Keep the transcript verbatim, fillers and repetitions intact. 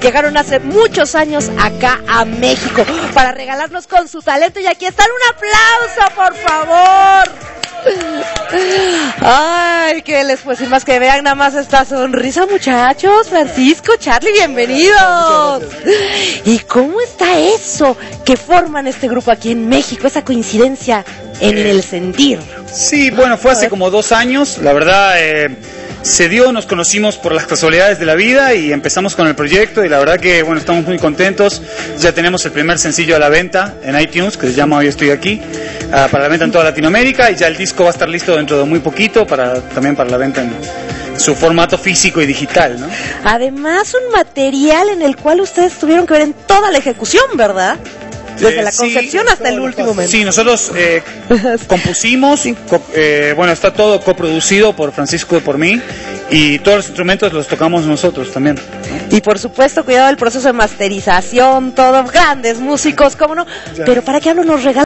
llegaron hace muchos años acá a México para regalarnos con su talento. Y aquí están, un aplauso, por favor. Ay, ¿qué les puedo decir más? Que vean nada más esta sonrisa, muchachos. Francisco, Charlie, bienvenidos. ¿Y cómo está eso que forman este grupo aquí en México? Esa coincidencia en eh, el sentir. Sí, bueno, fue hace como dos años. La verdad, eh, se dio, nos conocimos por las casualidades de la vida y empezamos con el proyecto. Y la verdad que, bueno, estamos muy contentos. Ya tenemos el primer sencillo a la venta en iTunes, que se llama Hoy Estoy Aquí, uh, para la venta en toda Latinoamérica. Y ya el disco va a estar listo dentro de muy poquito, para también para la venta en su formato físico y digital, ¿no? Además, un material en el cual ustedes tuvieron que ver en toda la ejecución, ¿verdad? Desde la concepción sí, hasta el último momento. Sí, nosotros eh, compusimos, sí. co eh, bueno, está todo coproducido por Francisco y por mí, y todos los instrumentos los tocamos nosotros también, ¿no? Y por supuesto, cuidado del proceso de masterización, todo, grandes músicos, ¿cómo no? Ya. Pero ¿para qué hablo nos regalan?